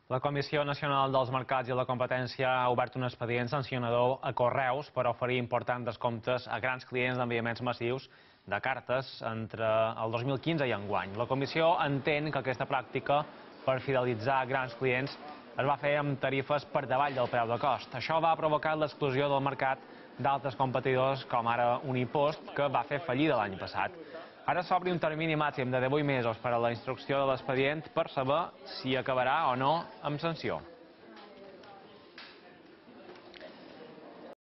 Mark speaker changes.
Speaker 1: La Comissió Nacional dels Mercats i la Competència ha obert un expedient sancionador a Correus per oferir importants descomptes a grans clients d'enviaments massius de cartes entre el 2015 i enguany. La Comissió entén que aquesta pràctica per fidelitzar grans clients es va fer amb tarifes per davall del preu de cost. Això va provocar l'exclusió del mercat d'altres competidors, com ara Unipost, que va fer fallida l'any passat. Ara s'obre un termini màxim de 18 mesos per a la instrucció de l'expedient per saber si acabarà o no amb sanció.